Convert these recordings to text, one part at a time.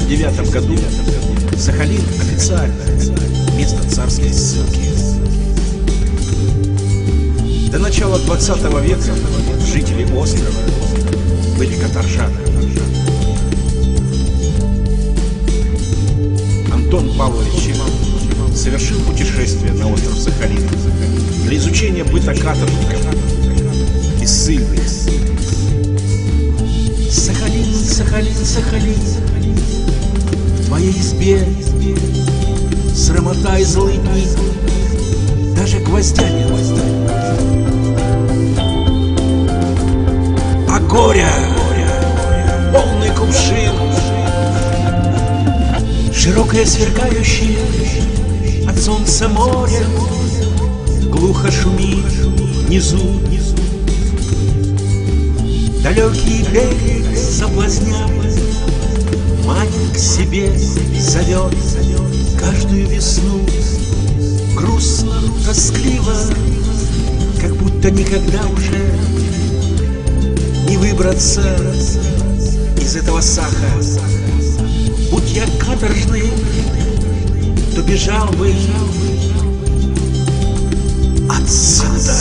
1989 году Сахалин официально место царской ссылки. До начала 20 века жители острова были каторжаны. Антон Павлович совершил путешествие на остров Сахалин для изучения быта каторжников и ссыльных. Сахалин, Сахалин, Сахалин, в твоей избе срамота и злые дни, даже гвоздя не хватает. А горя полный кувшин, широкое сверкающее от солнца море, глухо шумит внизу. Далекий берег соблазняет, манит к себе, зовет каждую весну. Грустно, тоскливо, как будто никогда уже не выбраться из этого саха. Будь я каторжный, то бежал бы отсюда.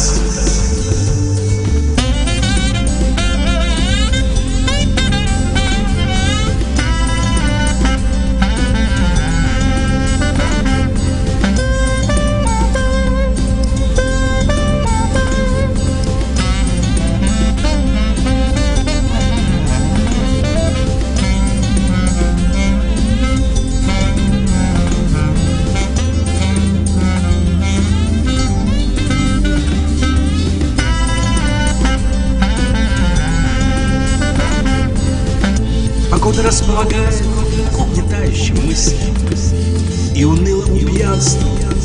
Погода располагает к угнетающим мыслям и унылому пьянству.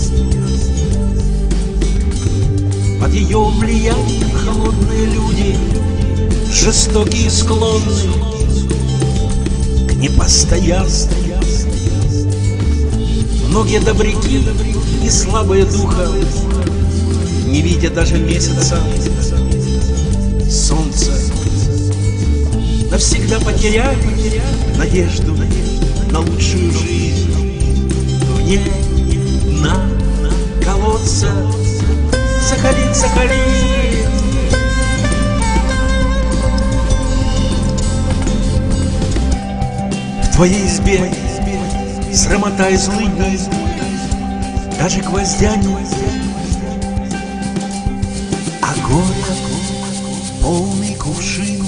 Под ее влиянием холодные люди, жестокие и склонны к непостоянству. Многие добряки и слабые духом, не видя даже месяца, солнца, навсегда потеряли надежду на лучшую жизнь. В ней дна колодца. Сахалин, Сахалин, в твоей избе срамота и злыдни, даже гвоздя не, а горе полный кувшин.